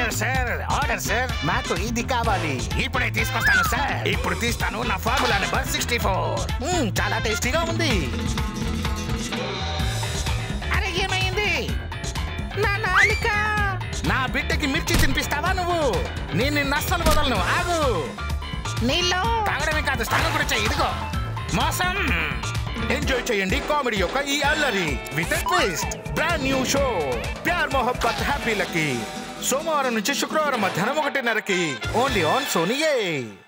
Sir order sir. నాకు ఇది కావాలి. ఇప్పుడే తీసుకొస్తాను సార్. ఇప్పుడు తీస్తాను నా ఫార్ములా నెంబర్ 64. చాలా టేస్టీగా ఉంది. అరే ఏమైంది? నా నాలిక. నా బిడ్డకి మిర్చి తినిపిస్తావా నువ్వు? నేను నిన్ను అస్సలు వదలను. ఆగు. నీళ్ళు తాగడమే కాదు, స్నానం కూడా చెయ్యి. ఇదిగో మోసం. ఎంజాయ్ చేయండి కామెడీ యొక్క ఈ అల్లరి with twist. Brand new show Pyaar Mohabbat happy lucky. సోమవారం నుంచి శుక్రవారం మధ్యాహ్నం 1:30కి ఓన్లీ ఆన్ సోనీ.